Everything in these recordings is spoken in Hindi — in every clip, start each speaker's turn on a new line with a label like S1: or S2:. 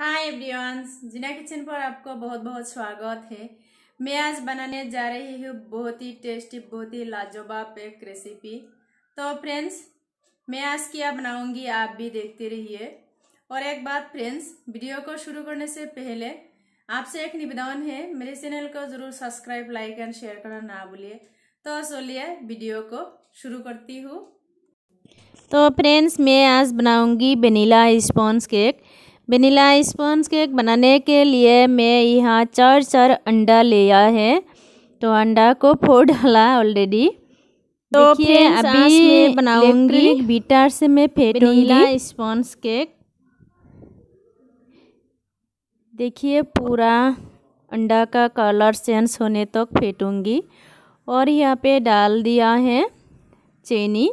S1: हाय एवरीवन, जिना किचन पर आपको बहुत बहुत स्वागत है। मैं आज बनाने जा रही हूँ बहुत ही टेस्टी, बहुत ही लाजवाब एक रेसिपी। तो फ्रेंड्स, मैं आज क्या बनाऊंगी आप भी देखते रहिए। और एक बात फ्रेंड्स, वीडियो को शुरू करने से पहले आपसे एक निवेदन है, मेरे चैनल को जरूर सब्सक्राइब, लाइक एंड शेयर करना ना भूलिए। तो चलिए वीडियो को शुरू करती हूँ। तो फ्रेंड्स, मैं आज बनाऊंगी vanilla sponge cake. Vanilla sponge cake बनाने के लिए मैं यहाँ चार अंडा लिया है। तो अंडा को फोड़ डाला ऑलरेडी। तो देखिए अभी मैं बनाऊंगी बीटर से मैं फेंटूंगी वेनिला स्पॉन्ज केक। देखिए पूरा अंडा का कलर चेंज होने तक फेंटूंगी। और यहाँ पे डाल दिया है चीनी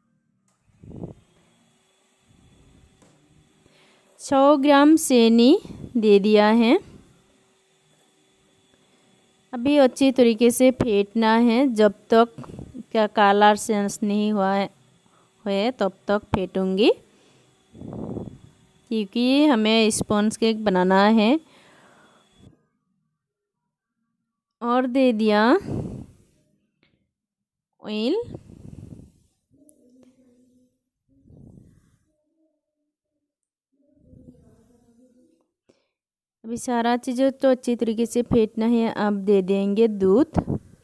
S1: 100 ग्राम चीनी दे दिया है। अभी अच्छी तरीके से फेंटना है, जब तक क्या कलर चेंज नहीं हुआ है तब तक फेंटूंगी, क्योंकि हमें स्पॉन्ज केक बनाना है। और दे दिया ऑयल। अभी सारा चीज़ तो अच्छी तरीके से फेंटना है। अब दे देंगे दूध।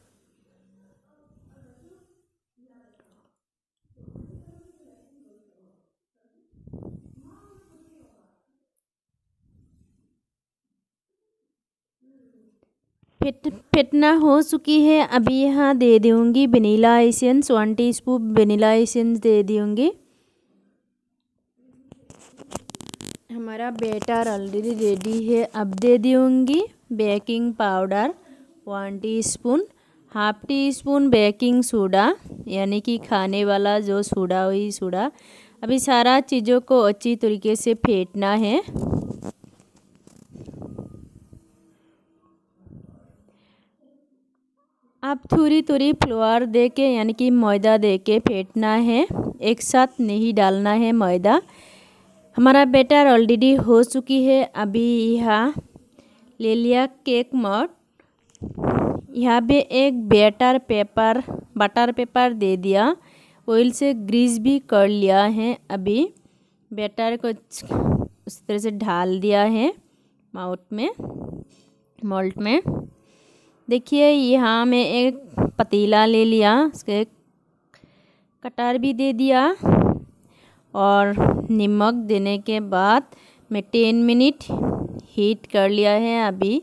S1: फेंटना हो चुकी है। अभी यहाँ दे दूँगी vanilla essence, 1 teaspoon vanilla essence दे दूँगी। हमारा बैटर ऑलरेडी रेडी है। अब दे दूँगी baking powder 1 teaspoon, half teaspoon baking soda, यानी कि खाने वाला जो सोडा, वही सोडा। अभी सारा चीज़ों को अच्छी तरीके से फेंटना है। अब थोड़ी थोड़ी फ्लोर दे के, यानी कि मैदा दे के फेंटना है, एक साथ नहीं डालना है मैदा। हमारा बैटर ऑलरेडी हो चुकी है। अभी यहाँ ले लिया केक मड। यहाँ पे एक बटर पेपर दे दिया, ऑयल से ग्रीस भी कर लिया है। अभी बैटर को उस तरह से ढाल दिया है मोल्ड में। देखिए यहाँ मैं एक पतीला ले लिया, उसके कटर भी दे दिया। और नमक देने के बाद मैं 10 मिनट हीट कर लिया है। अभी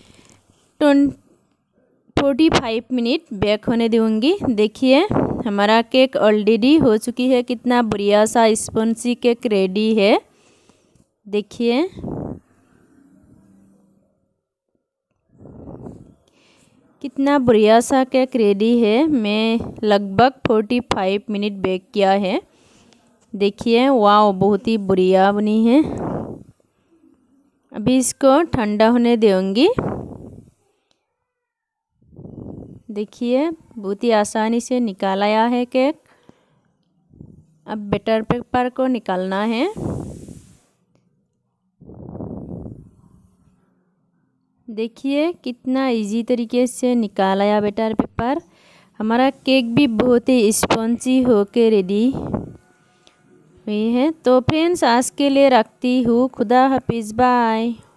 S1: 45 मिनट बेक होने दूँगी। देखिए हमारा केक ऑलरेडी हो चुकी है। कितना बढ़िया सा स्पॉन्जी केक रेडी है। देखिए कितना बढ़िया सा केक रेडी है। मैं लगभग 45 मिनट बेक किया है। देखिए वाह, बहुत ही बढ़िया बनी है। अभी इसको ठंडा होने दूँगी। देखिए बहुत ही आसानी से निकाल आया है केक। अब बैटर पेपर को निकालना है। देखिए कितना इजी तरीके से निकाल आया बैटर पेपर। हमारा केक भी बहुत ही स्पॉन्जी होके रेडी हुई है। तो फ्रेंड्स, आज के लिए रखती हूँ। खुदा हाफिज़, बाय।